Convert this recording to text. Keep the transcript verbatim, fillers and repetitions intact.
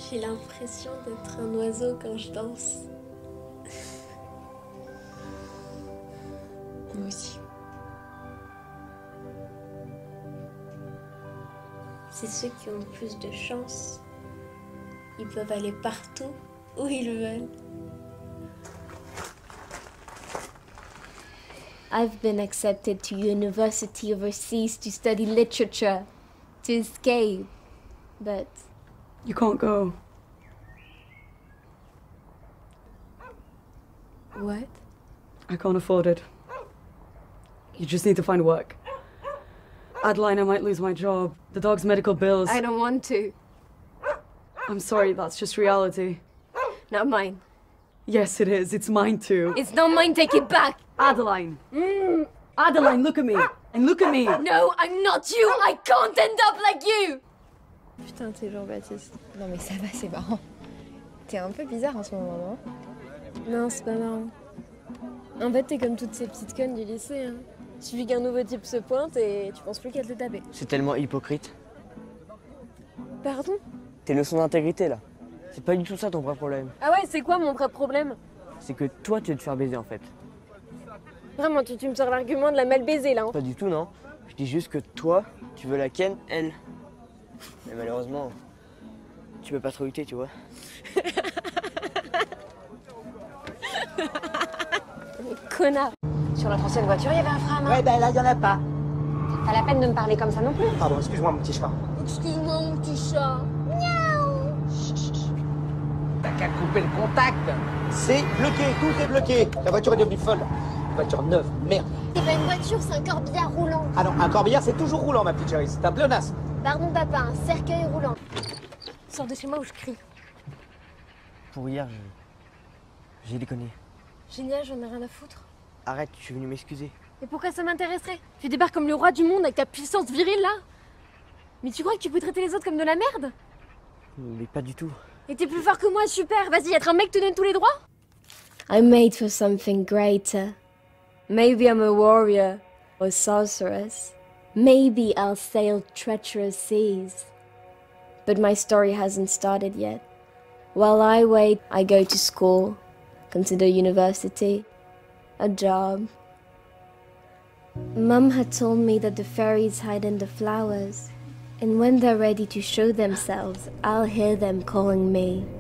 J'ai l'impression d'être un oiseau quand je danse. Moi aussi. C'est ceux qui ont le plus de chance. Ils peuvent aller partout où ils veulent. I've been accepted to university overseas to study literature, to escape, but... You can't go. What? I can't afford it. You just need to find work. Adeline, I might lose my job. The dog's medical bills. I don't want to. I'm sorry, that's just reality. Not mine. Yes, it is. It's mine too. It's not mine, take it back! Adeline! Mm. Adeline, look at me! And look at me! No, I'm not you! I can't end up like you! Putain, t'es Jean-Baptiste. Non mais ça va, c'est marrant. T'es un peu bizarre en ce moment, non? Non, c'est pas marrant. En fait, t'es comme toutes ces petites connes du lycée. Hein. Il suffit qu'un nouveau type se pointe et tu penses plus qu'à te le taper. C'est tellement hypocrite. Pardon? Tes leçons d'intégrité là. C'est pas du tout ça ton vrai problème. Ah ouais, c'est quoi mon vrai problème? C'est que toi tu veux te faire baiser en fait. Vraiment, tu, tu me sors l'argument de la mal baisée là. Hein. Pas du tout non. Je dis juste que toi, tu veux la ken, elle. Mais malheureusement, tu peux pas trop lutter, tu vois. Connard. Sur notre ancienne voiture, il y avait un frein à main. Ouais, ben là, il y en a pas. Pas la peine de me parler comme ça non plus. Pardon, excuse-moi, mon petit chat. Excuse-moi, mon petit chat. T'as qu'à couper le contact. C'est bloqué, tout est bloqué. La voiture est devenue folle. Une voiture neuve, merde. C'est pas une voiture, c'est un corbillard roulant. Ah non, un corbillard, c'est toujours roulant, ma petite chérie. C'est un pléonasme. Pardon, papa, un cercueil roulant. Sors de chez moi ou je crie. Pour hier, je... j'ai déconné. Génial, j'en ai rien à foutre. Arrête, je suis venu m'excuser. Et pourquoi ça m'intéresserait? Tu débarques comme le roi du monde avec ta puissance virile là. Mais tu crois que tu peux traiter les autres comme de la merde? Mais pas du tout. Et t'es plus fort que moi, super. Vas-y, être un mec te donne tous les droits. I'm made for something greater. Maybe I'm a warrior or sorceress. Maybe I'll sail treacherous seas. But my story hasn't started yet. While I wait, I go to school, consider university, a job. Mum had told me that the fairies hide in the flowers, and when they're ready to show themselves, I'll hear them calling me.